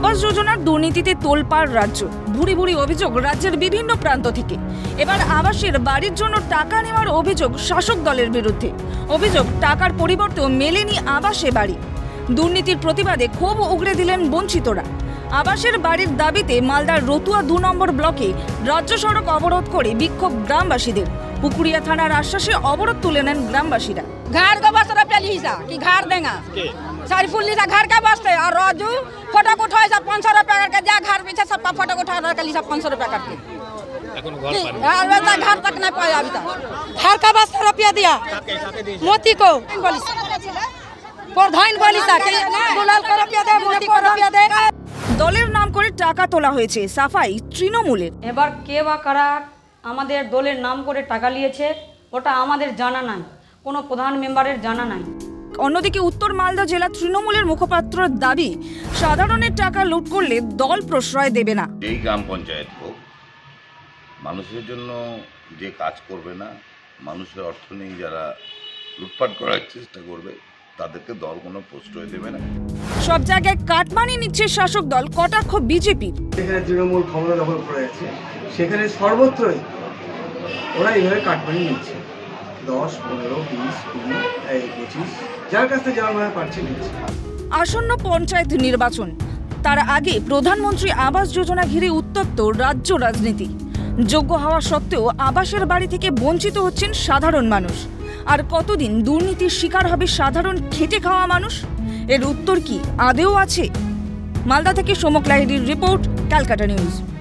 আবাস যোজনার দুর্নীতিতে তোলপাড় রাজ্য। ভুরি ভুরি অভিযোগ রাজ্যের বিভিন্ন প্রান্ত থেকে। এবার আবাসের বাড়ির জন্য টাকা নেওয়ার অভিযোগ শাসক দলের বিরুদ্ধে। অভিযোগ টাকার পরিবর্তেও মেলেনি আবাসে বাড়ি। দুর্নীতির প্রতিবাদে ক্ষোভ উগরে দিলেন বঞ্চিতরা। আবাসের বাড়ির দাবিতে মালদার রতুয়া ২ নম্বর ব্লকে রাজ্য সড়ক অবরোধ করে বিক্ষোভ গ্রামবাসীদের। পুকুরিয়া থানার আশ্বাসে অবরোধ তুলে নেন গ্রামবাসীরা। घर का बस रुपया लीसा कि घर देगा सारीफुल लीसा घर का बस और राजू फोटो उठाए सब 500 रुपया करके जा घर पीछे सब फोटो उठा कर लीसा 500 रुपया करके घर तक नहीं पाया अभी तक। घर का बस रुपया दिया मोती को प्रधान बोलिसा दुलाल को रुपया दे मोती को रुपया दे। দলের নাম করে টাকা তোলা হয়েছে, সাফাই তৃণমূলের। এবার কে বা কারা আমাদের দলের নাম করে টাকা নিয়েছে ওটা আমাদের জানা নাই, কোনো প্রধান মেম্বারের জানা নাই। অন্যদিকে উত্তর মালদা জেলা তৃণমূলের মুখপাত্রর দাবি, সাধারণের টাকা লুট করলে দল প্রশ্রয় দেবে না। এই গ্রাম পঞ্চায়েত হোক, মানুষের জন্য যে কাজ করবে না, মানুষের অর্থ নেই যারা লুটপাট করার চেষ্টা করবে, তাদেরকে দল কোনো প্রশ্রয় দেবে না। সব জায়গায় কাটমানি নিচ্ছে শাসক দল, কটাক্ষ বিজেপির। যেখানে তৃণমূল ক্ষমতা দখল করে আছে সেখানে সর্বত্রই ওরা এইভাবে কাটমানি নিচ্ছে। 10, 15, 20, 25 যার কাছ থেকে যেমনভাবে পারছে নিচ্ছে। আসন্ন পঞ্চায়েত নির্বাচন, তার আগে প্রধানমন্ত্রী আবাস যোজনা ঘিরে উত্তপ্ত রাজ্য রাজনীতি। যোগ্য হওয়া সত্ত্বেও আবাসের বাড়ি থেকে বঞ্চিত হচ্ছেন সাধারণ মানুষ। আর কতদিন দুর্নীতির শিকার হবে সাধারণ খেটে খাওয়া মানুষ? এর উত্তর কি আদেও আছে? মালদা থেকে সোমক লাহিড়ীর রিপোর্ট, ক্যালকাটা নিউজ।